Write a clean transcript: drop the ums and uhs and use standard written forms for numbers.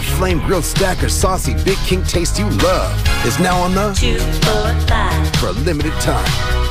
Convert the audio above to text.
The flame grilled stacker, saucy Big King taste you love is now on the 2 for $5 for a limited time.